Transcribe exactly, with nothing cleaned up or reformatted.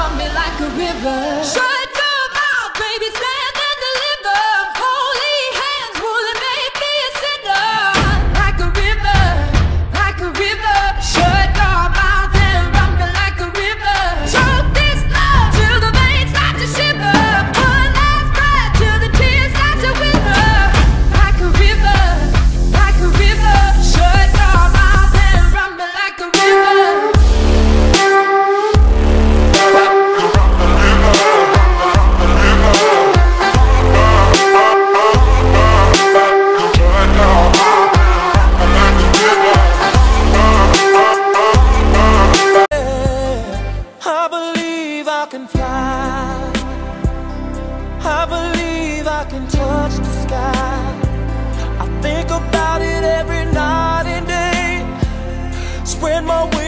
run me like a river. Shut your mouth, baby, stand and deliver. Holy hands wouldn't make me a sinner. Like a river, like a river. Shut your mouth and run me like a river. Choke this love till the veins start to shiver. One last breath till the tears start to wither. Like a river, like a river. Shut your mouth and run me like a river. I believe I can fly. I believe I can touch the sky. I think about it every night and day. Spread my wings.